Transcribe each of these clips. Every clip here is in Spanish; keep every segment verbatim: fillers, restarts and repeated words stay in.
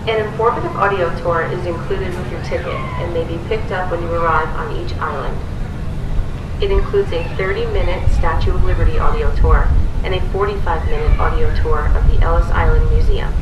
An informative audio tour is included with your ticket and may be picked up when you arrive on each island. It includes a thirty minute Statue of Liberty audio tour and a forty-five minute audio tour of the Ellis Island Museum.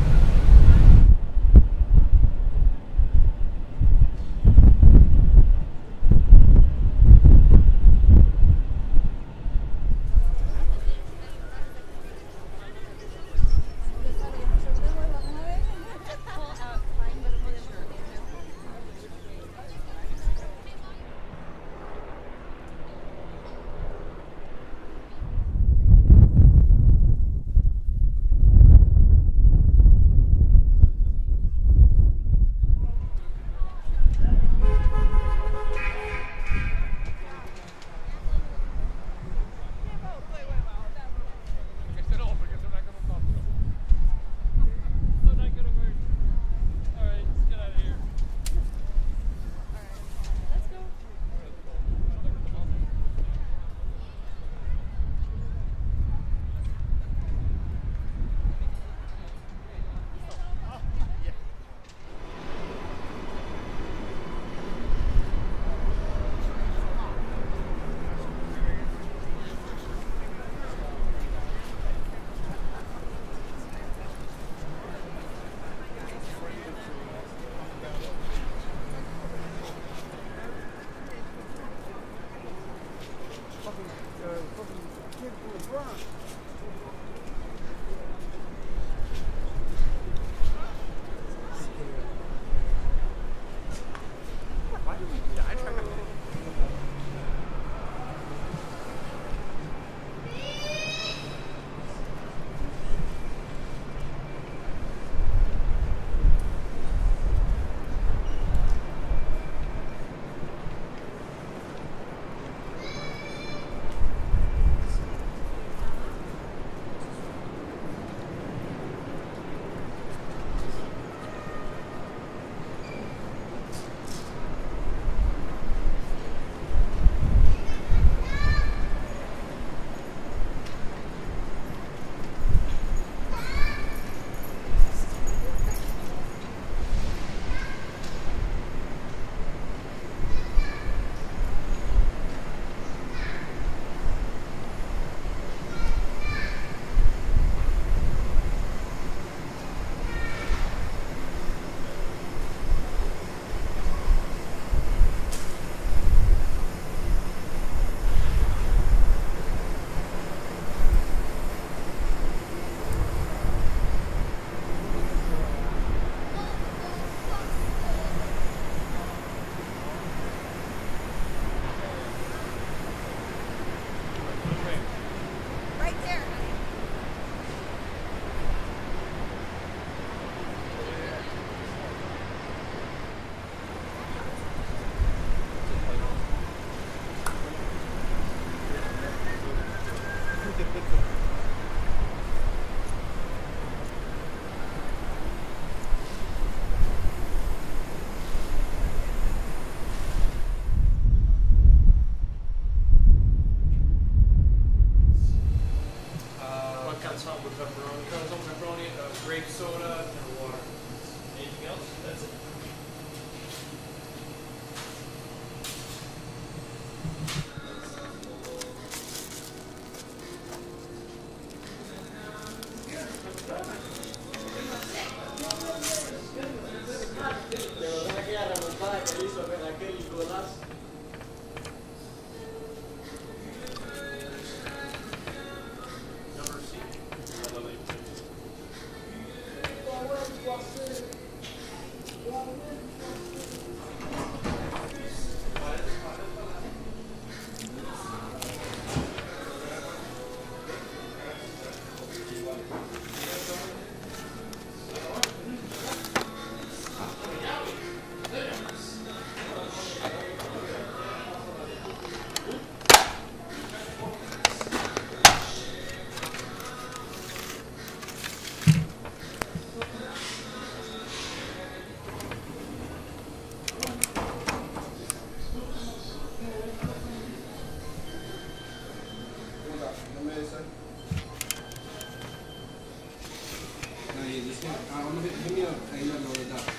I want to give me a yellow with that.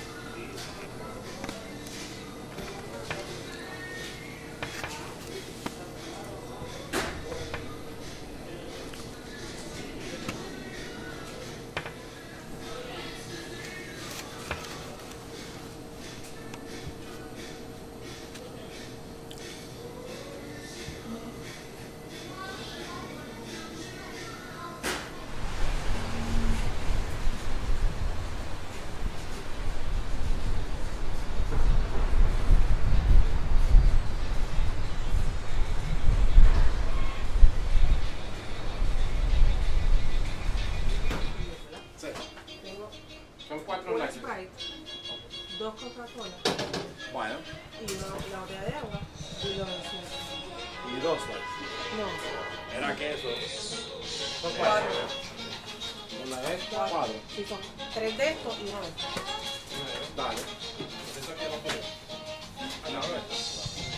Son cuatro Una lácteos. Sprite, dos Coca-Cola Bueno. y una, la botella de agua y los encima. Y dos lácteos. No, Era queso. Son cuatro. Una de estas, cuatro. sí, son tres de estos y una de estos. Dale. ¿Eso qué va a poner? A la vez.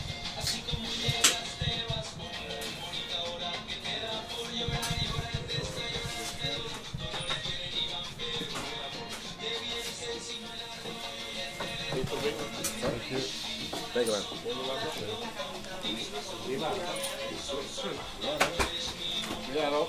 Thank you. Thank you, man. Míralo.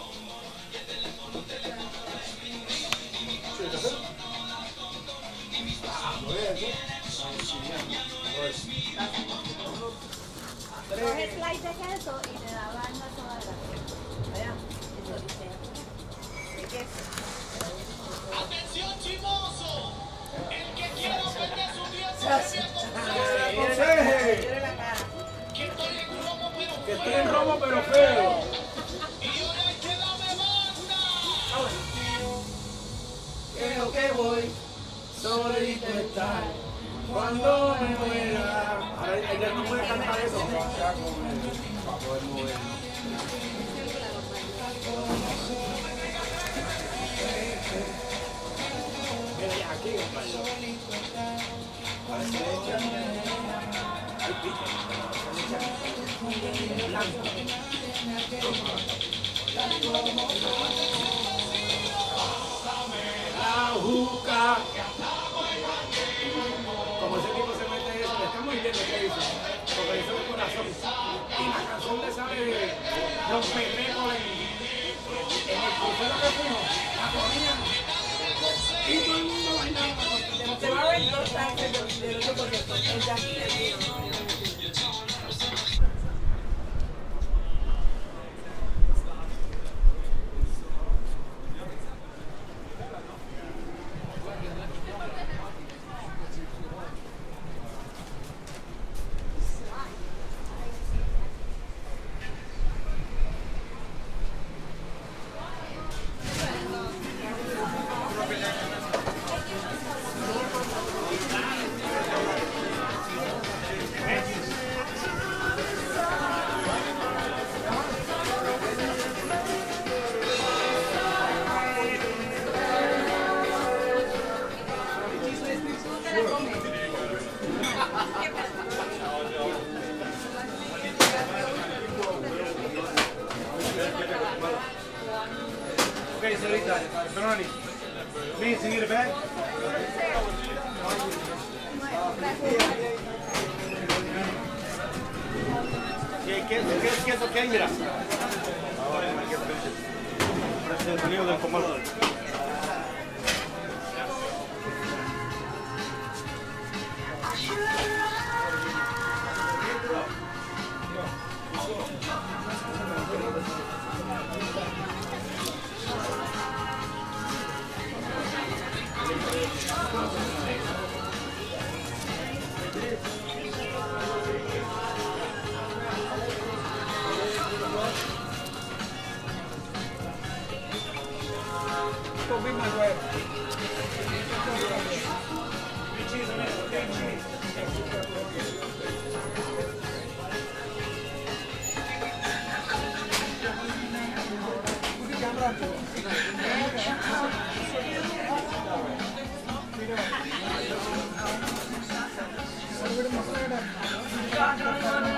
Dos slices de queso y te daban la soda de la queso. ¿Verdad? Eso dice. De queso. ¡Atención, chimoso! El que quiera perder su tiempo Mira la cara. que estoy en romo pero Que estoy en romo pero feo. y ahora es que la me manda. Creo que voy solito estar cuando me muera. Ahora ella no puede cantar eso. Para poder moverlo. Mira ya aquí, compañero. Ahora se le echa. Hay pica. Se le echa blanco. La juca. Como ese tipo se mete eso, está muy bien lo que dice. Porque dice de corazón. Y la canción le sale los perrecos en, en el crucero que fuimos. La ponían. Y todo el mundo bailaba. Se va a ver dos taxes del ocho por ciento. El de aquí y el mío. Okay, señorita, perdóname. Please, you need a bag? ¿Qué, qué, qué, qué es lo que hay? Mira. Ahora, parece el sonido del comando. Thank you.